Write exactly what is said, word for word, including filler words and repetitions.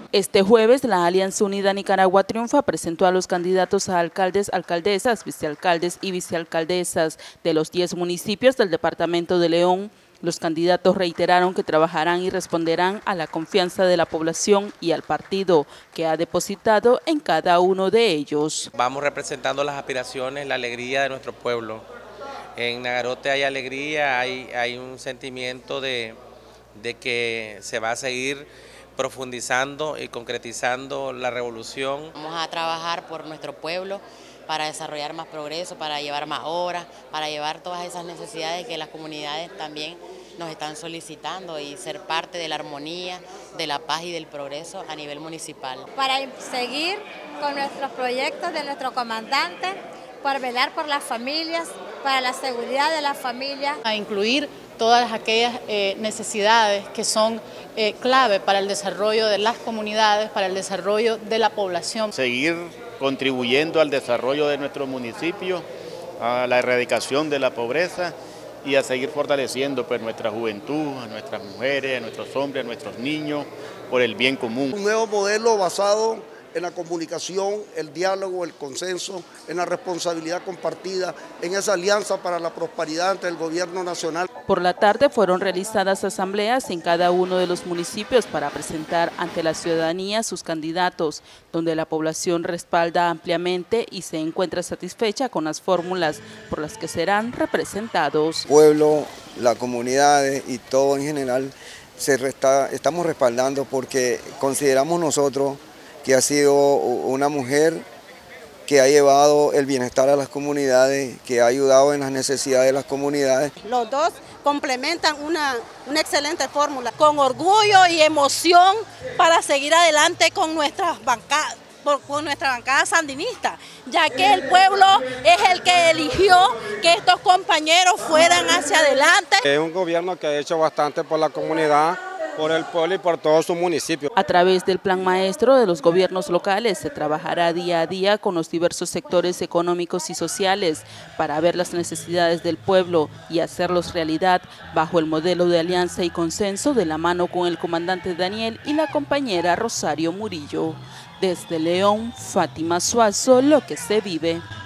Este jueves, la Alianza Unida Nicaragua Triunfa presentó a los candidatos a alcaldes, alcaldesas, vicealcaldes y vicealcaldesas de los diez municipios del departamento de León. Los candidatos reiteraron que trabajarán y responderán a la confianza de la población y al partido que ha depositado en cada uno de ellos. Vamos representando las aspiraciones, la alegría de nuestro pueblo. En Nagarote hay alegría, hay, hay un sentimiento de, de que se va a seguir profundizando y concretizando la revolución. Vamos a trabajar por nuestro pueblo para desarrollar más progreso, para llevar más horas, para llevar todas esas necesidades que las comunidades también nos están solicitando y ser parte de la armonía, de la paz y del progreso a nivel municipal. Para seguir con nuestros proyectos de nuestro comandante, para velar por las familias, para la seguridad de las familias. A incluir todas aquellas eh, necesidades que son eh, clave para el desarrollo de las comunidades, para el desarrollo de la población. Seguir contribuyendo al desarrollo de nuestro municipio, a la erradicación de la pobreza y a seguir fortaleciendo pues, nuestra juventud, a nuestras mujeres, a nuestros hombres, a nuestros niños, por el bien común. Un nuevo modelo basado en la comunicación, el diálogo, el consenso, en la responsabilidad compartida, en esa alianza para la prosperidad entre el gobierno nacional. Por la tarde fueron realizadas asambleas en cada uno de los municipios para presentar ante la ciudadanía sus candidatos, donde la población respalda ampliamente y se encuentra satisfecha con las fórmulas por las que serán representados. El pueblo, la comunidad y todo en general se resta, estamos respaldando porque consideramos nosotros que ha sido una mujer que ha llevado el bienestar a las comunidades, que ha ayudado en las necesidades de las comunidades. Los dos complementan una, una excelente fórmula. Con orgullo y emoción para seguir adelante con nuestras bancadas, con nuestra bancada sandinista, ya que el pueblo es el que eligió que estos compañeros fueran hacia adelante. Es un gobierno que ha hecho bastante por la comunidad, por el pueblo y por todo su municipio. A través del plan maestro de los gobiernos locales se trabajará día a día con los diversos sectores económicos y sociales para ver las necesidades del pueblo y hacerlos realidad bajo el modelo de alianza y consenso de la mano con el comandante Daniel y la compañera Rosario Murillo. Desde León, Fátima Suazo, Lo que se vive.